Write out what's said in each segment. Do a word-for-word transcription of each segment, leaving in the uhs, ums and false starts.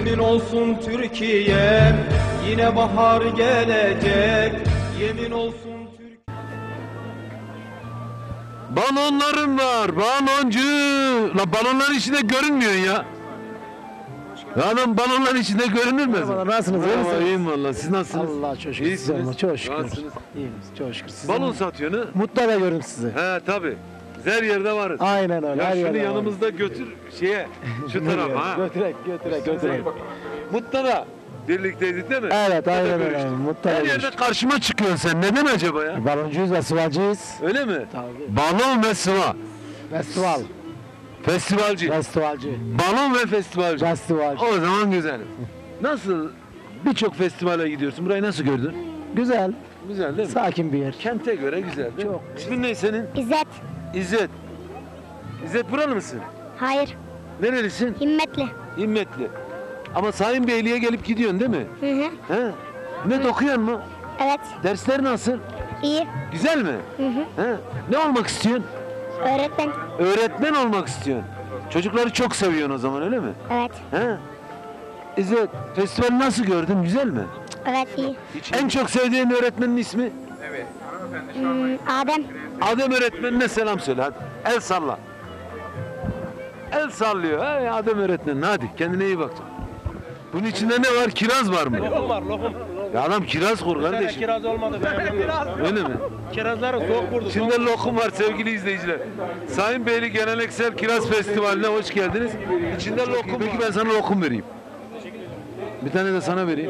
Yemin olsun Türkiye, yine bahar gelecek. Yemin olsun Türkiye. Balonlarım var, baloncu. La balonların içinde görünmüyor ya. Ya adam balonların içinde görünür mü? Merhabalar, nasılsınız? Merhaba, İyi misiniz? iyiyim valla. Siz nasılsınız? Allah çok şükür. İyisiniz. Size ama çok şükür. Nasılsınız? İyiyim, çok şükür. Siz Balon de- satıyorsun ha? Mutlu da gördüm sizi. He tabi. Her yerde varız. Aynen öyle. Ya her şunu yerde var. yanımızda götür şeye, şu tarafa ha. Götürek, götürek, götürek. Mutlu da birlikteydik değil mi? Evet, O da aynen görüştük. öyle. Mutlu Her da yerde görüştük. karşıma çıkıyorsun sen. Neden acaba ya? Baloncuyuz ve sıvacıyız. Öyle mi? Tabii. Balon ve sıva. Festival. Festivalci. Festivalci. Balon ve festivalci. Festivalci. O zaman güzel. Nasıl? Birçok festivale gidiyorsun. Burayı nasıl gördün? Güzel. Güzel değil mi? Sakin bir yer. Kente göre güzel değil mi? Çok. İsmin ne senin? İzzet. İzzet. İzzet buralı mısın? Hayır. Nerelisin? Himmetli. Himmetli. Ama Sayın Beyliğe gelip gidiyorsun değil mi? Hı hı. He? Ne okuyorsun mu? Evet. Dersler nasıl? İyi. Güzel mi? Hı hı. He? Ne olmak istiyorsun? Öğretmen. Öğretmen olmak istiyorsun. Çocukları çok seviyorsun o zaman öyle mi? Evet. He? İzzet, festivali nasıl gördün? Güzel mi? Evet iyi. En çok sevdiğin öğretmenin ismi? Hmm, Adem. Adem öğretmenine selam söyle hadi. El salla. El sallıyor. Hey Adem öğretmenin hadi kendine iyi bak. Bunun içinde ne var? Kiraz var mı? Lokum var, lokum. Ya adam kiraz kur kardeşim. Kiraz olmadı. Ben Öyle mi? Kirazları soğuk vurdu. İçinde lokum var sevgili izleyiciler. Sayın Beyli Geleneksel Kiraz Festivali'ne hoş geldiniz. İçinde lokum var. Peki ben sana lokum vereyim. Bir tane de sana vereyim.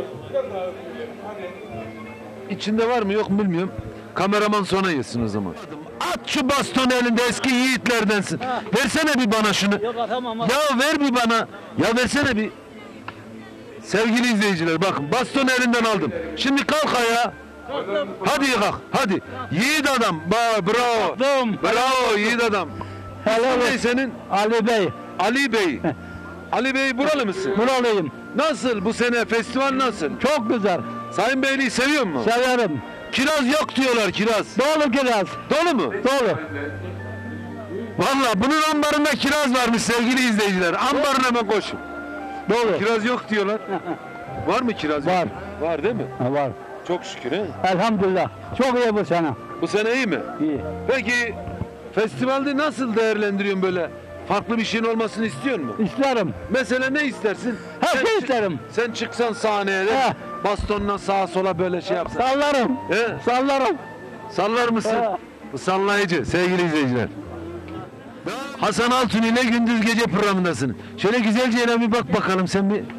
İçinde var mı yok mu bilmiyorum. Kameraman sonra yesin o zaman. At şu bastonu elinde eski yiğitlerdensin. Versene bir bana şunu. Yok atamam. Ya ver bir bana. Ya versene bir. Sevgili izleyiciler bakın bastonu elinden aldım. Şimdi kalk ayağa. Hadi kalk hadi. Yiğit adam. Ba bravo. Bravo yiğit adam. Helal Ne senin? Ali Bey. Ali Bey. Ali Bey buralı mısın? Buralıyım. Nasıl bu sene festival nasıl? Çok güzel. Sayın Beyliği seviyor mu? Severim. Kiraz yok diyorlar kiraz. Dolu kiraz. Dolu mu? Dolu. Valla bunun ambarında kiraz varmış sevgili izleyiciler. Ambarına hemen koşun. Dolu. Kiraz yok diyorlar. Var mı kiraz? Var. Var değil mi? Ha, var. Çok şükür he. Elhamdülillah. Çok iyi bu sene. Bu sene iyi mi? İyi. Peki festivalde nasıl değerlendiriyorsun böyle? Farklı bir şeyin olmasını istiyor musun? İsterim. Mesela ne istersin? Her Sen şey çık- isterim. Sen çıksan sahneye de He. bastonla sağa sola böyle şey yapsan. Sallarım. He? Sallarım. Sallar mısın? He. Bu sallayıcı sevgili izleyiciler. Hasan Altun ile Gündüz Gece programındasın. Şöyle güzelce ele bir bak bakalım sen bir.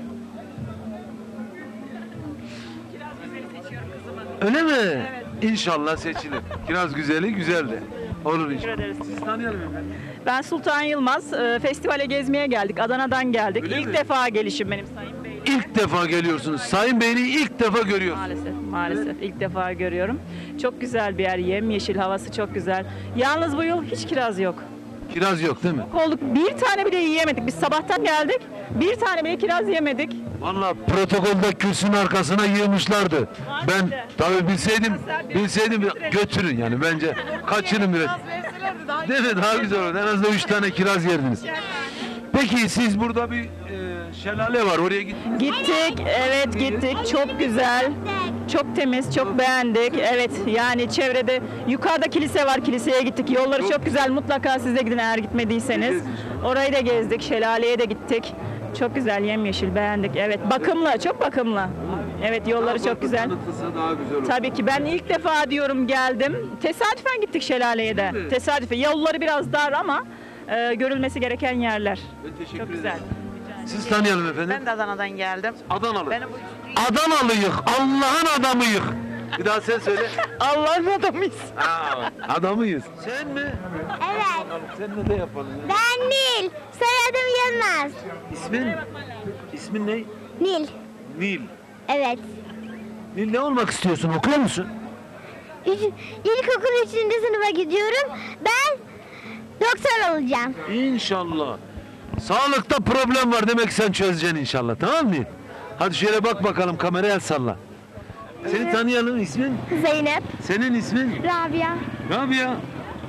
Öyle mi? Evet. İnşallah seçilir. Kiraz güzeli güzeldi. Olur inşallah. Sizi tanıyalım efendim. Ben Sultan Yılmaz. Ee, Festivale gezmeye geldik. Adana'dan geldik. Öyle İlk mi? defa gelişim benim Sayın Bey. İlk defa geliyorsunuz. Sayın Beyliği ilk defa görüyorsunuz. Maalesef, maalesef ilk defa görüyorum. Çok güzel bir yer, yemyeşil, havası çok güzel. Yalnız bu yıl hiç kiraz yok. Kiraz yok değil mi? Olduk bir tane bile yiyemedik. Biz sabahtan geldik. Bir tane bile kiraz yemedik. Vallahi protokolde kürsünün arkasına yığmışlardı. Ben tabii bilseydim, bilseydim götürün yani bence kaçırın biraz. Değil mi? Daha güzel olur. En azından üç tane kiraz yerdiniz. Peki siz burada bir e, şelale var. Oraya gittiniz mi? Gittik, evet gittik. Çok güzel. Çok temiz, çok beğendik. Evet, yani çevrede yukarıda kilise var. Kiliseye gittik. Yolları çok güzel. Mutlaka siz de gidin eğer gitmediyseniz. Orayı da gezdik. Şelaleye de gittik. Çok güzel, yemyeşil, beğendik. Evet, bakımlı, çok bakımlı. Evet, yolları çok güzel. Tanıtılsa daha güzel olur. Tabii ki ben ilk defa diyorum geldim. Tesadüfen gittik şelaleye de. Değil mi? Tesadüfen. Yolları biraz dar ama e, görülmesi gereken yerler. Ben teşekkür Çok ederim. güzel. Siz tanıyalım efendim. Ben de Adana'dan geldim. Adanalı. Benim bu Adanalıyık. Allah'ın adamıyık. Bir daha sen söyle. Allah'ın adamıyız. Aa, adamıyız. Sen mi? Evet. Sen ne de yapalım? ya? Ben Nil. Soyadım Yılmaz. İsmin? İsmin ne? Nil. Nil. Evet. Nil ne olmak istiyorsun? Okuyor musun? Üç, ilkokul üçüncü sınıfa gidiyorum. Ben doktor olacağım. İnşallah. Sağlıkta problem var demek sen çözeceksin inşallah. Tamam mı? Hadi şöyle bak bakalım kameraya el salla. Seni tanıyalım ismin? Zeynep. Senin ismin? Rabia. Rabia.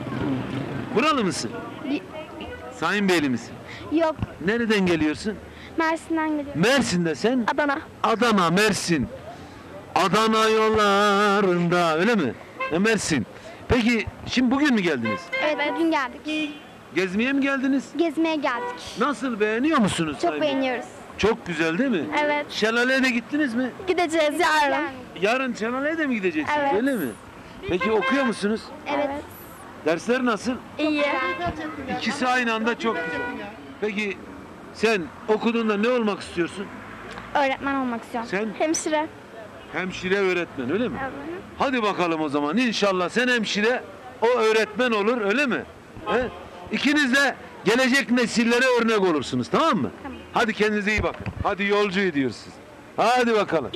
Buralı mısın? Y- Sayın Beyli misin? Yok. Nereden geliyorsun? Mersin'den geliyorum. Mersin'de sen? Adana. Adana, Mersin. Adana yollarında öyle mi? E, Mersin. Peki şimdi bugün mü geldiniz? Evet, bugün geldik. Gezmeye mi geldiniz? Gezmeye geldik. Nasıl, beğeniyor musunuz? Çok Sayın? beğeniyoruz. Çok güzel değil mi? Evet. Şelaleye de gittiniz mi? Gideceğiz yarın. Yarın şelaleye de mi gideceksiniz Evet. öyle mi? Peki okuyor musunuz? Evet. Dersler nasıl? İyi. İkisi aynı anda çok güzel. Peki sen okuduğunda ne olmak istiyorsun? Öğretmen olmak istiyorum. Sen? Hemşire. Hemşire, öğretmen öyle mi? Evet. Hadi bakalım o zaman, inşallah sen hemşire, o öğretmen olur öyle mi? He? İkiniz de gelecek nesillere örnek olursunuz, tamam mı? Tamam. Hadi kendinize iyi bakın. Hadi yolcu ediyoruz siz. Hadi bakalım.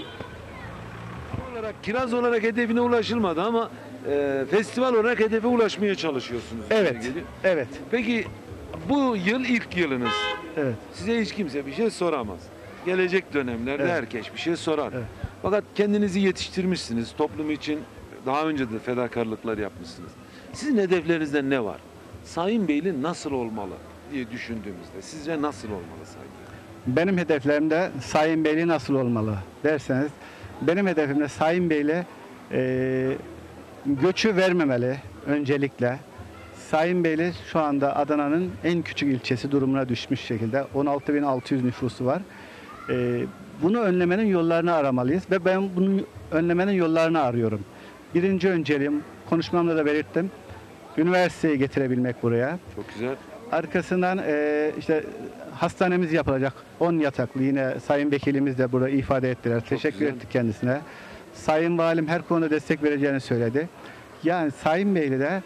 olarak, kiraz olarak hedefine ulaşılmadı ama e, festival olarak hedefe ulaşmaya çalışıyorsunuz. Evet. Sevgili. Evet. Peki bu yıl ilk yılınız. Evet. Size hiç kimse bir şey soramaz. Gelecek dönemlerde Evet. herkes bir şey sorar. Evet. Fakat kendinizi yetiştirmişsiniz. Toplum için daha önce de fedakarlıklar yapmışsınız. Sizin hedeflerinizde ne var? Sayın Beyli nasıl olmalı diye düşündüğümüzde sizce nasıl olmalı Sayın Bey? Benim hedeflerimde Sayın Beyli nasıl olmalı derseniz, benim hedefimde Sayın Beyli e, göçü vermemeli öncelikle. Sayın Beyli şu anda Adana'nın en küçük ilçesi durumuna düşmüş şekilde on altı bin altı yüz nüfusu var. E, bunu önlemenin yollarını aramalıyız ve ben bunu önlemenin yollarını arıyorum. Birinci önceliğim, konuşmamda da belirttim, üniversiteyi getirebilmek buraya. Çok güzel. Arkasından e, işte hastanemiz yapılacak. on yataklı, yine Sayın Vekilimiz de burada ifade ettiler. Teşekkür güzel. ettik kendisine. Sayın Valim her konuda destek vereceğini söyledi. Yani Sayın Beyli de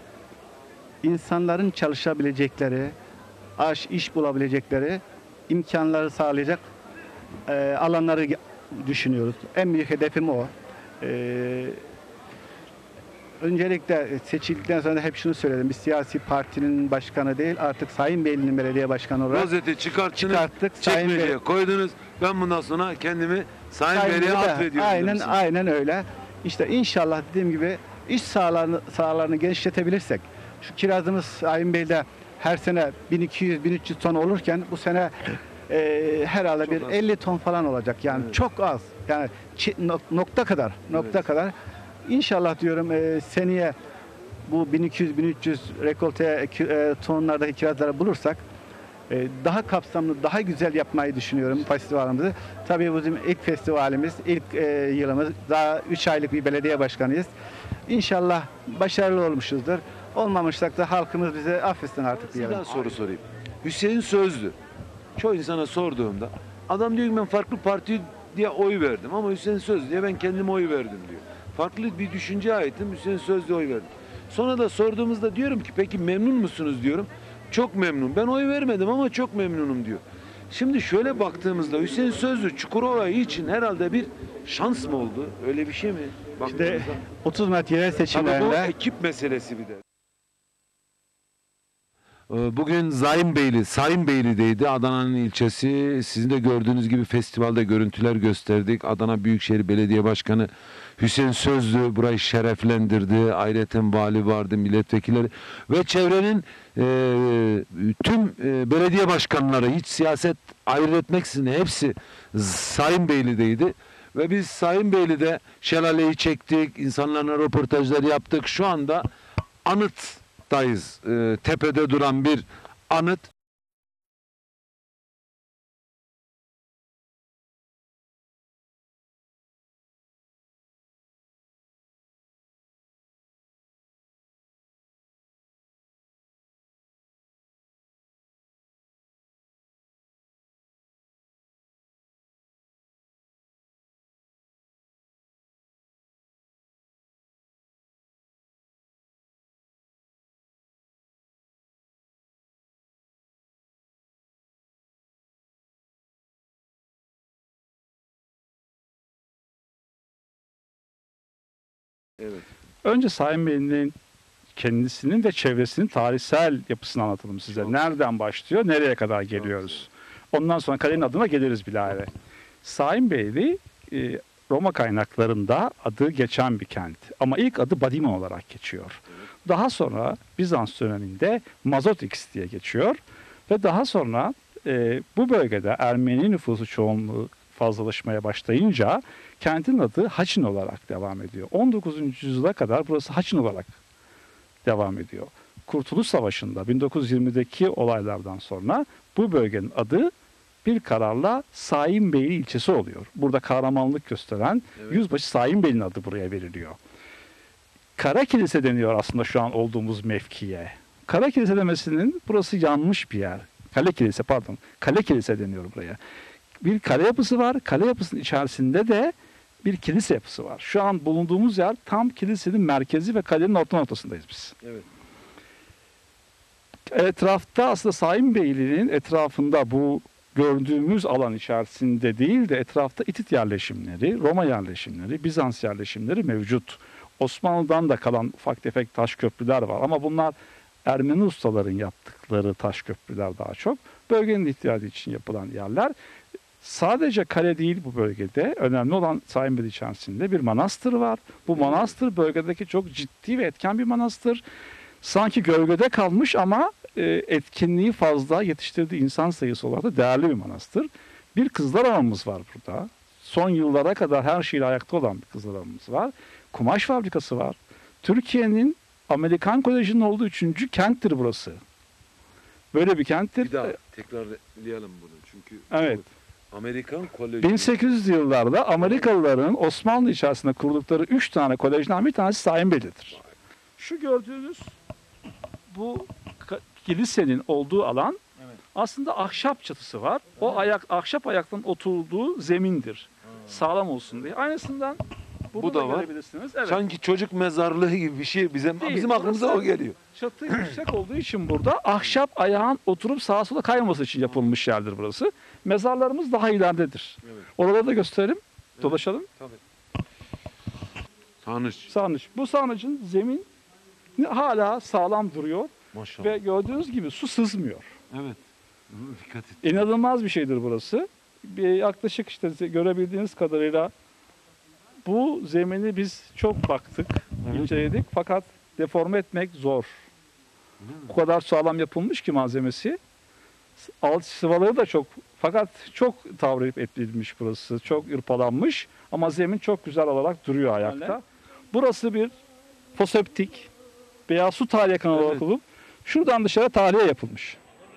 insanların çalışabilecekleri, aş, iş bulabilecekleri imkanları sağlayacak e, alanları düşünüyoruz. En büyük hedefim o. E, Öncelikle seçildikten sonra da hep şunu söyledim. Bir siyasi partinin başkanı değil, artık Sayın Beyli'nin belediye başkanı olarak Rozeti çıkarttınız, çıkarttık. Sayın çekmeceye Bey- koydunuz. Ben bundan sonra kendimi Sayın, Sayın Beyli'ye Bey'le- atfediyorum. Aynen, demişsiniz. aynen öyle. İşte inşallah dediğim gibi iş sahalarını, sahalarını genişletebilirsek, şu kirazımız Sayın Bey'de her sene bin iki yüz bin üç yüz ton olurken bu sene e, herhalde Çok bir az. elli ton falan olacak. Yani Evet. çok az. Yani çi- nok- nokta kadar, nokta Evet. kadar. İnşallah diyorum e, seneye bu bin iki yüz bin üç yüz rekolte e, tonlardaki kirazları bulursak e, daha kapsamlı, daha güzel yapmayı düşünüyorum festivalimizi. Tabii bizim ilk festivalimiz, ilk e, yılımız. Daha üç aylık bir belediye başkanıyız. İnşallah başarılı olmuşuzdur. Olmamışsak da halkımız bize affetsin artık diyelim. Sizden soru sorayım. Hüseyin Sözlü. Çoğu insana sorduğumda adam diyor ki ben farklı parti diye oy verdim ama Hüseyin Sözlü diye ben kendime oy verdim diyor. Farklı bir düşünceye aitim, Hüseyin Sözlü'ye oy verdim. Sonra da sorduğumuzda diyorum ki peki memnun musunuz diyorum. Çok memnun. Ben oy vermedim ama çok memnunum diyor. Şimdi şöyle baktığımızda Hüseyin Sözlü Çukurova için herhalde bir şans mı oldu? Öyle bir şey mi? İşte Baktığımızda. otuz Mart yerel Tabii bu seçimlerinde ekip meselesi bir de. Bugün Zayınbeyli, Sayınbeyli'deydi. Adana'nın ilçesi. Sizin de gördüğünüz gibi festivalde görüntüler gösterdik. Adana Büyükşehir Belediye Başkanı Hüseyin Sözlü burayı şereflendirdi. Ayrıca vali vardı, milletvekilleri ve çevrenin e, tüm e, belediye başkanları, hiç siyaset ayırt etmeksizin hepsi Sayınbeyli'deydi. Ve biz Sayınbeyli'de şelaleyi çektik, insanlarla röportajlar yaptık. Şu anda anıttayız. E, tepede duran bir anıt. Evet. Önce Sayın Bey'in kendisinin ve çevresinin tarihsel yapısını anlatalım size. Çok. Nereden başlıyor, nereye kadar geliyoruz? Ondan sonra kalenin adına geliriz bilahare. Sayın Beyli e, Roma kaynaklarında adı geçen bir kent. Ama ilk adı Badimon olarak geçiyor. Daha sonra Bizans döneminde Mazotix diye geçiyor. Ve daha sonra e, bu bölgede Ermeni nüfusu çoğunluğu fazlalaşmaya başlayınca kentin adı Haçin olarak devam ediyor. on dokuzuncu yüzyıla kadar burası Haçin olarak devam ediyor. Kurtuluş Savaşı'nda bin dokuz yüz yirmideki olaylardan sonra bu bölgenin adı bir kararla Saim-Beyli ilçesi oluyor. Burada kahramanlık gösteren Evet. Yüzbaşı Saim-Beyli'nin adı buraya veriliyor. Kara Kilise deniyor aslında şu an olduğumuz mevkiye. Kara Kilise demesinin burası yanlış bir yer. Kale Kilise pardon. Kale Kilise deniyor buraya. Bir kale yapısı var. Kale yapısının içerisinde de bir kilise yapısı var. Şu an bulunduğumuz yer tam kilisenin merkezi ve kalenin orta noktasındayız biz. Evet. Etrafta aslında Saim Beyliği'nin etrafında bu gördüğümüz alan içerisinde değil de etrafta İtit yerleşimleri, Roma yerleşimleri, Bizans yerleşimleri mevcut. Osmanlı'dan da kalan ufak tefek taş köprüler var ama bunlar Ermeni ustaların yaptıkları taş köprüler daha çok. Bölgenin ihtiyacı için yapılan yerler. Sadece kale değil bu bölgede. Önemli olan Saim Beyliği içerisinde bir manastır var. Bu manastır bölgedeki çok ciddi ve etken bir manastır. Sanki gölgede kalmış ama e, etkinliği fazla, yetiştirdiği insan sayısı olarak da değerli bir manastır. Bir kızlar hamamımız var burada. Son yıllara kadar her şeyle ayakta olan bir kızlar hamamımız var. Kumaş fabrikası var. Türkiye'nin Amerikan Koleji'nin olduğu üçüncü kenttir burası. Böyle bir kenttir. Bir daha tekrarlayalım bunu çünkü Evet. Amerikan Koleji. bin sekiz yüzlü yıllarda Amerikalıların Osmanlı içerisinde kurdukları üç tane kolejden bir tanesi Saim Beyli'dir. Şu gördüğünüz bu ka- kilisenin olduğu alan aslında ahşap çatısı var. O ayak ahşap ayaktan oturduğu zemindir. Sağlam olsun diye. Aynısından burada Bu da da var. görebilirsiniz. Evet. Sanki çocuk mezarlığı gibi bir şey bizim Değil, bizim aklımıza burası- o geliyor. Çatı yüksek olduğu için burada ahşap ayağın oturup sağa sola kaymaması için yapılmış yerdir burası. Mezarlarımız daha ileridedir. Evet. Oraları da gösterelim. Dolaşalım. Tabii. Tanış. Sarnıç. Bu sarnıcın zemin hala sağlam duruyor Maşallah. ve gördüğünüz gibi su sızmıyor. Evet. Dikkat et. İnanılmaz bir şeydir burası. Bir yaklaşık işte görebildiğiniz kadarıyla bu zemini biz çok baktık, Evet. inceledik fakat deforme etmek zor. O kadar sağlam yapılmış ki malzemesi. Alt sıvaları da çok fakat çok tavrip edilmiş burası. Çok ırpalanmış ama zemin çok güzel olarak duruyor ayakta. Burası bir foseptik veya su tahliye kanalı olarak Evet. olup şuradan dışarı tahliye yapılmış.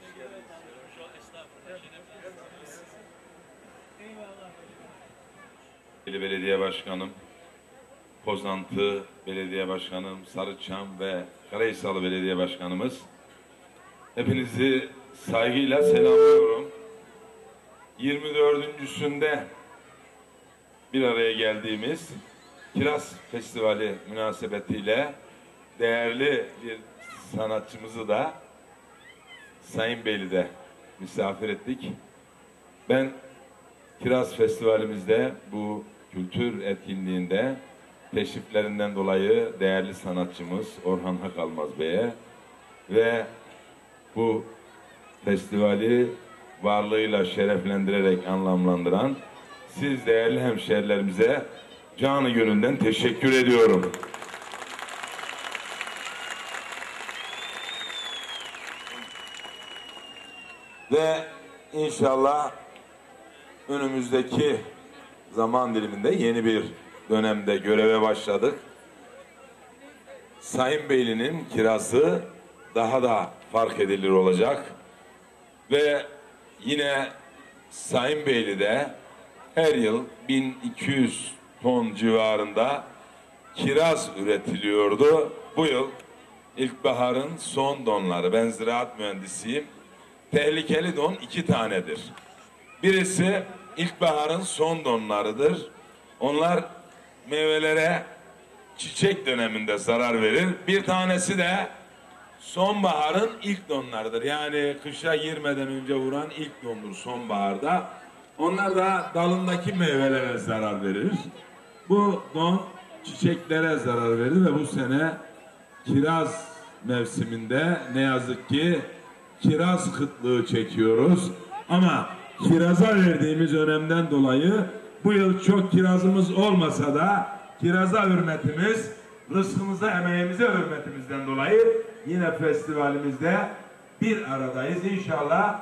Belediye Başkanım, Pozantı Belediye Başkanım, Sarıçam ve Karahisarlı Belediye Başkanımız. Hepinizi saygıyla selamlıyorum. yirmi dördüncüsünde bir araya geldiğimiz Kiraz Festivali münasebetiyle değerli bir sanatçımızı da Saim Beyli'de misafir ettik. Ben Kiraz Festivalimizde bu kültür etkinliğinde teşriflerinden dolayı değerli sanatçımız Orhan Hakalmaz Bey'e ve bu festivali varlığıyla şereflendirerek anlamlandıran siz değerli hemşehrilerimize canı gönülden teşekkür ediyorum. Ve inşallah önümüzdeki zaman diliminde yeni bir dönemde göreve başladık. Saim Beyli'nin kirası daha da fark edilir olacak. Ve yine Saim Beyli'de her yıl bin iki yüz ton civarında kiraz üretiliyordu. Bu yıl ilkbaharın son donları, ben ziraat mühendisiyim. Tehlikeli don iki tanedir. Birisi ilkbaharın son donlarıdır. Onlar meyvelere çiçek döneminde zarar verir. Bir tanesi de sonbaharın ilk donlarıdır. Yani kışa girmeden önce vuran ilk dondur sonbaharda. Onlar da dalındaki meyvelere zarar verir. Bu don çiçeklere zarar verir ve bu sene kiraz mevsiminde ne yazık ki kiraz kıtlığı çekiyoruz. Ama kiraza verdiğimiz önemden dolayı bu yıl çok kirazımız olmasa da kiraza hürmetimiz, rızkımıza, emeğimize hürmetimizden dolayı yine festivalimizde bir aradayız. İnşallah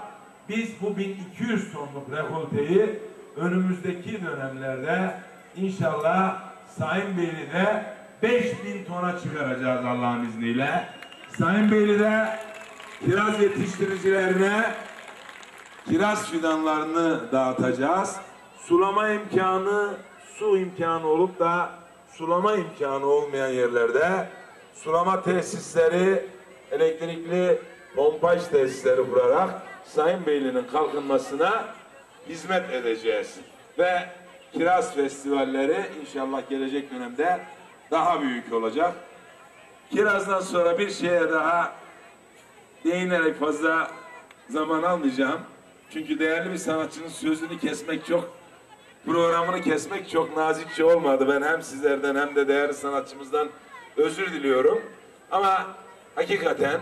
Biz bu bin iki yüz tonluk rekolteyi önümüzdeki dönemlerde inşallah Sayınbeyli'de beş bin tona çıkaracağız Allah'ın izniyle. Sayınbeyli'de kiraz yetiştiricilerine kiraz fidanlarını dağıtacağız. Sulama imkanı, su imkanı olup da sulama imkanı olmayan yerlerde sulama tesisleri, elektrikli pompaj tesisleri kurarak Sayınbeyli'nin kalkınmasına hizmet edeceğiz. Ve kiraz festivalleri inşallah gelecek dönemde daha büyük olacak. Kirazdan sonra bir şeye daha değinerek fazla zaman almayacağım. Çünkü değerli bir sanatçının sözünü kesmek çok, programını kesmek çok nazikçe olmadı. Ben hem sizlerden hem de değerli sanatçımızdan özür diliyorum. Ama hakikaten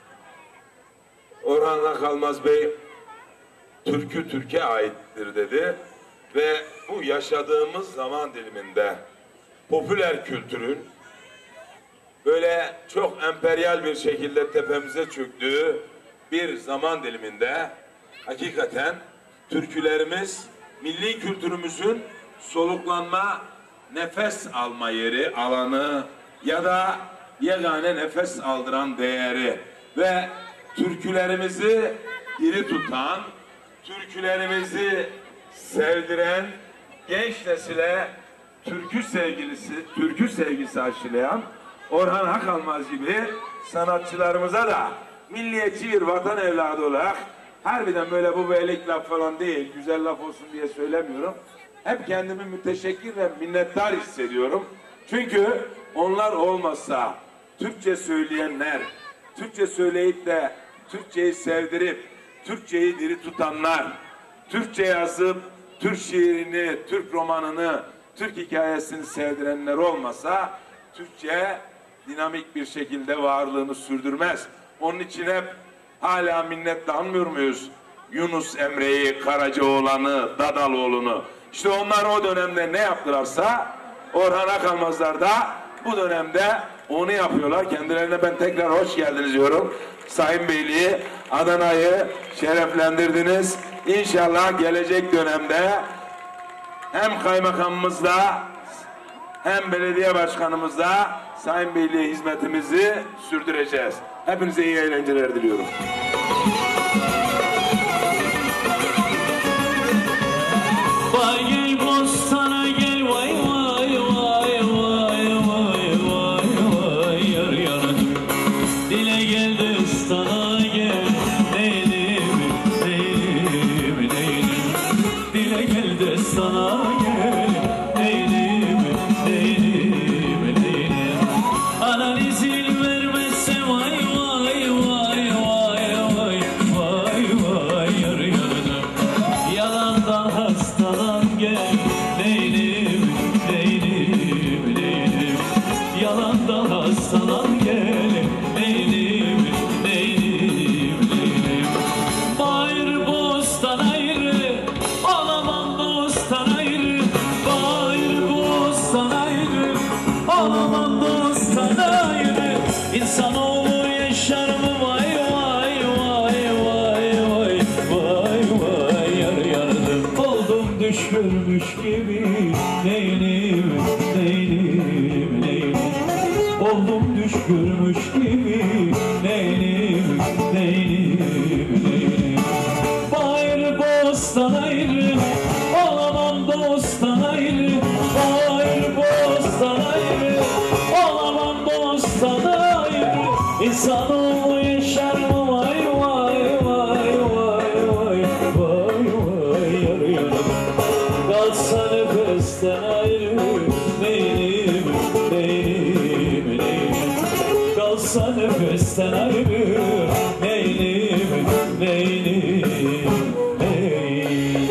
Orhan Akalmaz Bey Türkü Türkiye aittir dedi ve bu yaşadığımız zaman diliminde popüler kültürün böyle çok emperyal bir şekilde tepemize çöktüğü bir zaman diliminde hakikaten türkülerimiz milli kültürümüzün soluklanma, nefes alma yeri, alanı ya da yegane nefes aldıran değeri ve türkülerimizi diri tutan, türkülerimizi sevdiren, genç nesile türkü sevgilisi, türkü sevgisi aşılayan Orhan Akalmaz gibi sanatçılarımıza da milliyetçi bir vatan evladı olarak harbiden böyle bu beylik laf falan değil, güzel laf olsun diye söylemiyorum. Hep kendimi müteşekkir ve minnettar hissediyorum. Çünkü onlar olmazsa Türkçe söyleyenler, Türkçe söyleyip de Türkçeyi sevdirip Türkçeyi diri tutanlar, Türkçe yazıp Türk şiirini, Türk romanını, Türk hikayesini sevdirenler olmasa Türkçe dinamik bir şekilde varlığını sürdürmez. Onun için hep hala minnetle anmıyor muyuz? Yunus Emre'yi, Karacaoğlan'ı, Dadaloğlu'nu. İşte onlar o dönemde ne yaptılarsa Orhan Akalmazlar da bu dönemde onu yapıyorlar. Kendilerine ben tekrar hoş geldiniz diyorum. Sayınbeyli'yi, Adana'yı şereflendirdiniz. İnşallah gelecek dönemde hem kaymakamımızla hem belediye başkanımızla Sayınbeyli'ye hizmetimizi sürdüreceğiz. Hepinize iyi eğlenceler diliyorum. Vay gel bostana gel vay vay vay vay vay vay vay yar yar. Dile gel destana gel neylim neylim neylim. Dile gel destana gel neylim neylim neylim. Analizil vermezse vay vay vay vay vay vay vay yar yar. Yalandan hastalan gel neylim neylim neylim. Yalandan hastalan gel neylim neylim neylim. Bayır bostan ayrı olamam dosttan ayrı. Bayır bostan ayrı olamam dosttan ayrı. İnsanoğlu yaşar mı vay vay vay vay vay vay vay yar yardım. Oldum düş görmüş gibi neylim neylim neylim. Oldum düş görmüş gibi neylim neylim neylim. Bayır bostan ayrı olamam dosttan ayrı. Bayır bostan ayrı olamam dosttan ayrı. İnsanoğlu yaşar mı vay vay vay vay vay vay vay yar yar. Kalsa nefesten ayrı neylim neylim neylim. Kalsa nefesten ayrı neylim neylim neylim.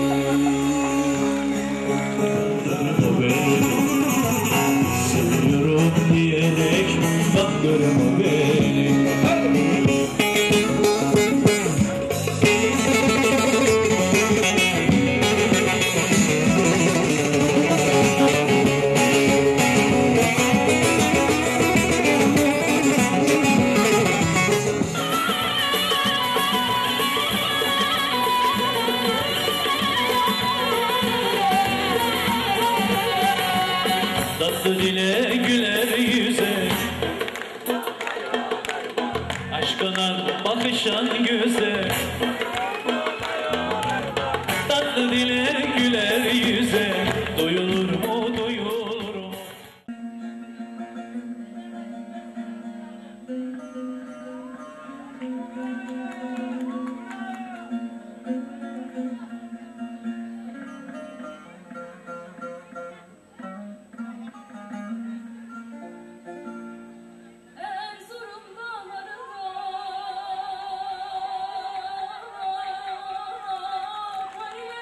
Seviyorum diyerek bak görme beni. tatlı dile güler yüze. Aşkına bakışan göze, tatlı dile güler yüze, duyulur mu duyulur mu? Erzurum dağlarında Kariye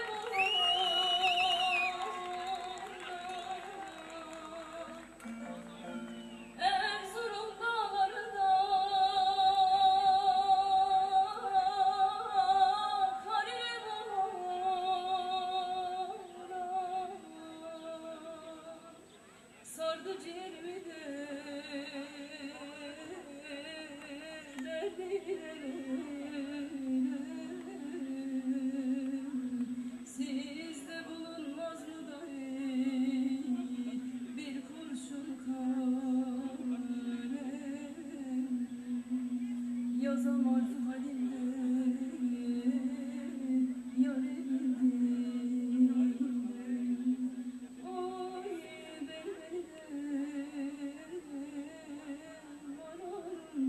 Erzurum dağlarında Kariye sardı ciğerimi de sizde bulunmaz mı dahi bir kurşun kalem yazamazdı halimde yarebildim. Oy belbelim vararım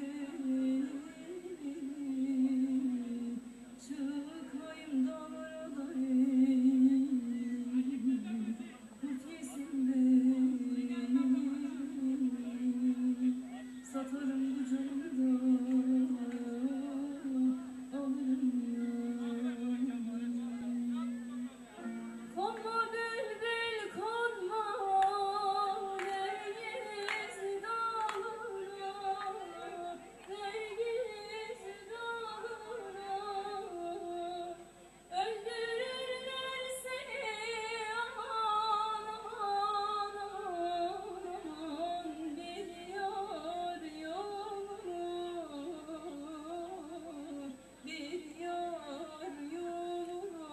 benim, çıkayım dağlara dahi kurt yesin benim, satarım bu canımı da alırım yanıma. Konma bülbül konma Nergiz dağlara, Nergiz dağlara, öldürürler seni aman aman aman aman, bir yar yoluna, bir yar yoluna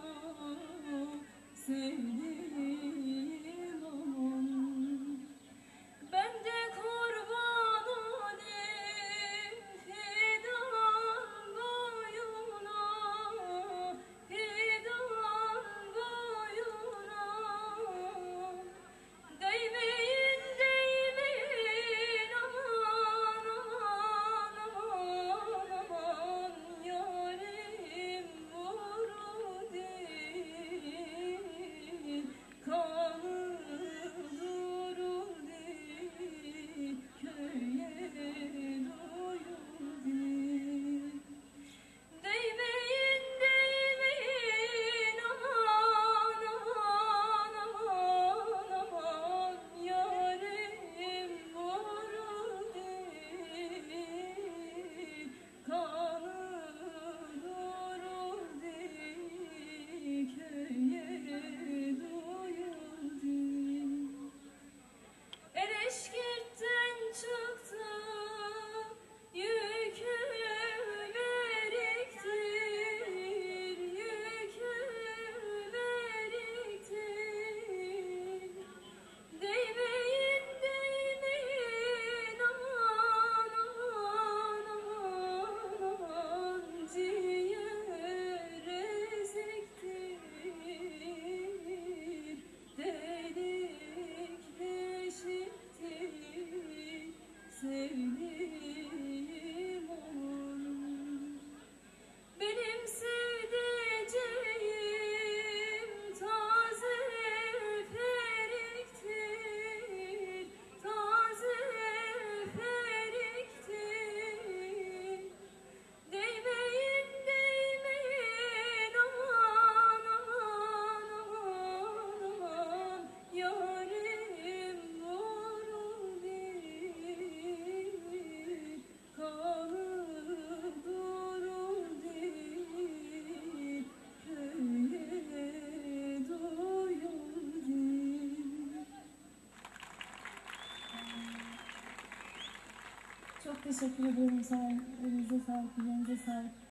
sevdim aman. Ben de kurban olayım fidan boyuna, fidan boyuna. Değmeyin değmeyin aman aman aman aman, yarim vurdu değil, kanı durur değil, köye doyur değil. Değmeyin değmeyin aman aman aman aman, yarim vurur değil, kanı durur değil, köye doyur değil. Ereşkirt'ten çıktı yükü beriktir, yükü beriktir. Değmeyin değmeyin aman aman aman aman, ciğer eziktir, delik deşiktir, sevdim aman. Benim sevdiceğim taze feriktir, taze feriktir. Değmeyin değmeyin aman aman aman aman, yarim vurur değil, kanı durur değil, köye doyur değil. Çok teşekkür ediyorum. Sağ olun. Elinize sağlık, yüreğinize sağlık.